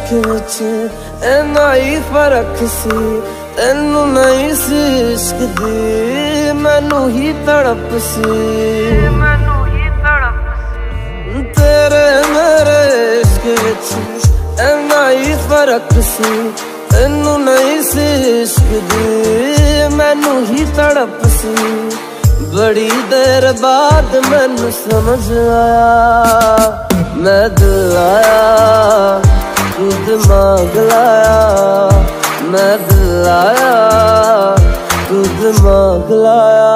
इश्क विच इन्ना ही फर्क सी, तेनू नहीं सी इश्क दी मैनू ही तड़प सी। तेरे मेरे इश्क विच इन्ना ही फर्क सी, तेनू नहीं सी इश्क दी मैनू ही तड़प सी। बड़ी देर बाद मैनू समझ आया, मैं दिल आया तू दिमाग लाया, मैं दिल आया तू दिमाग लाया।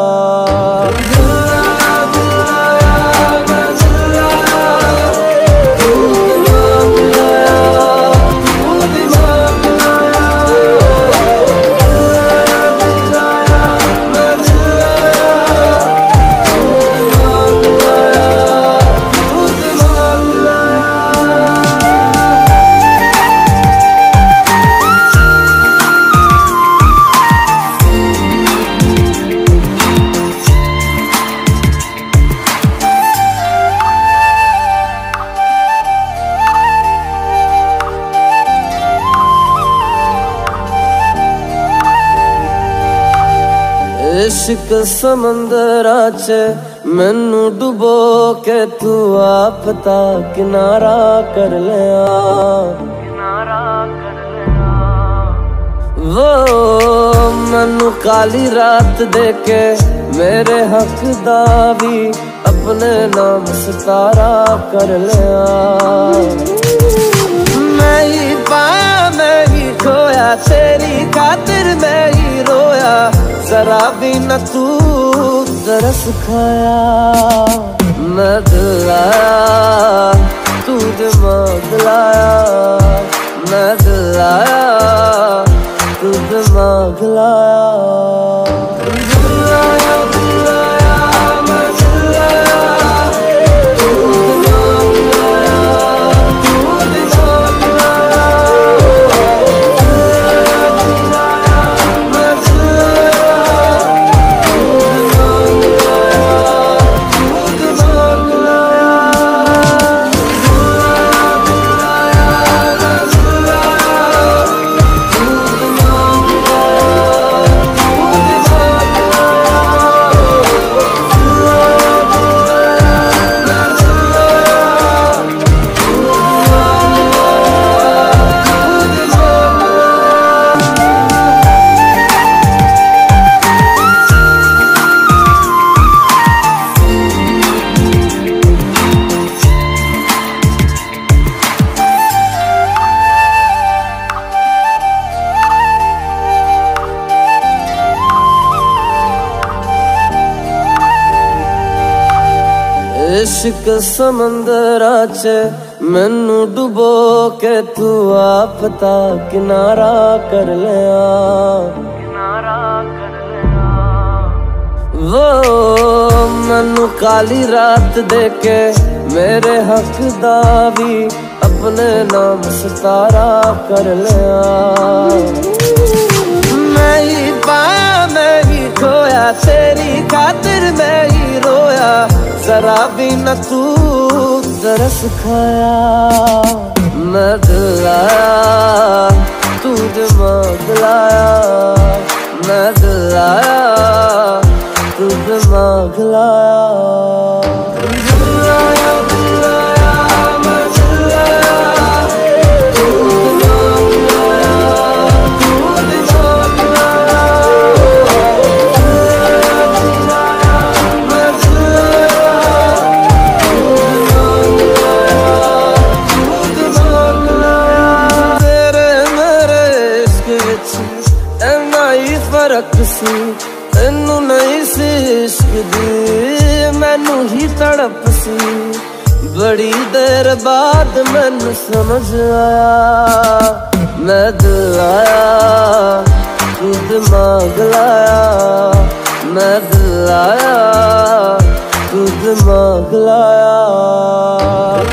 इश्क समंदरा च मैनू डुबो के तू आप ता किनारा कर लिया। वो मैनू काली रात दे के मेरे हक दा भी अपने नाम सितारा कर लिया। मैं ही पाया मैं ही खोया, तेरी खातिर मैं ही रोया, जरा भी न तू तरस खाया। मैं दिल आया तू दिमाग लाया, मैं दिल आया तू दिमाग लाया। इश्क समंदरा च मैनू डुबो के तू आप ता किनारा कर लिया। वो मैनू काली रात दे के मेरे हक दा भी अपने नाम सितारा कर लिया। मैं ही पाया मैं ही खोया, तेरी खातिर मैं ही रोया, जरा भी न तू तरस खाया। मैं दिल आया तू दिमाग लाया, मैं दिल आया तू दिमाग लाया। फर्क सी तेनू नहीं सी इश्क दी मैनू ही तड़प सी। बड़ी देर बाद मैनू समझ आया, मैं दिल आया तू दिमाग लाया, मैं दिल आया तू दिमाग लाया।